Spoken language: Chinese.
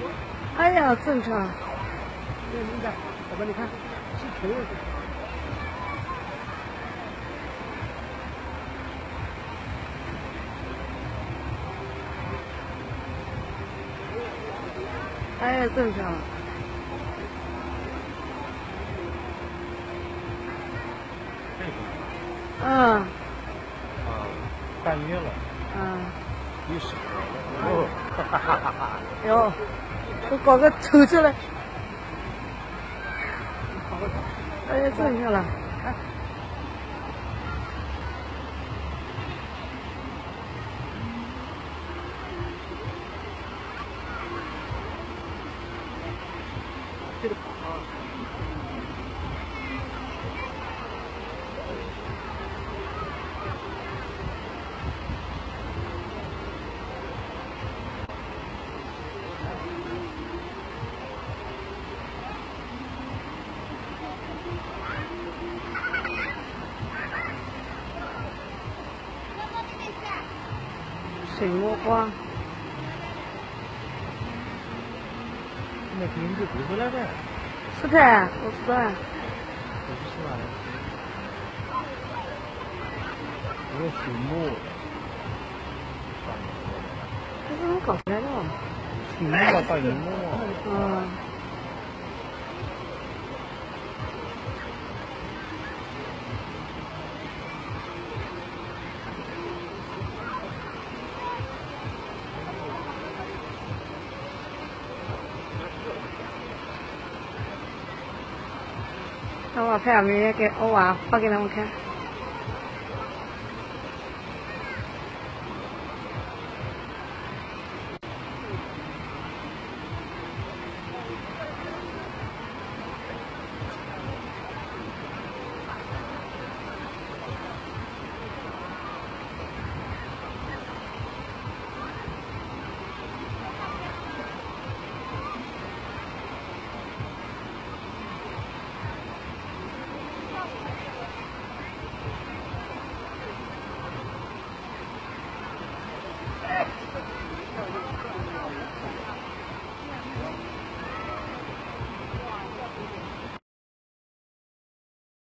哎呀，正常。 你看，宝贝，你看，是球。 哎呀，正常。 这个。 嗯。 啊，半约了。 嗯。 你手了。哦，哈哈哈哈。 哟，我搞个抽出来。哎呀，正常了。看。 这个跑啊。 水墨画。 那名字读出来呗。 是的，我知道。 我不是吧？这个水墨。 这是我搞出来的哦。 水墨嘛，大荧幕。 嗯。那我拍下面给我娃发给他们看。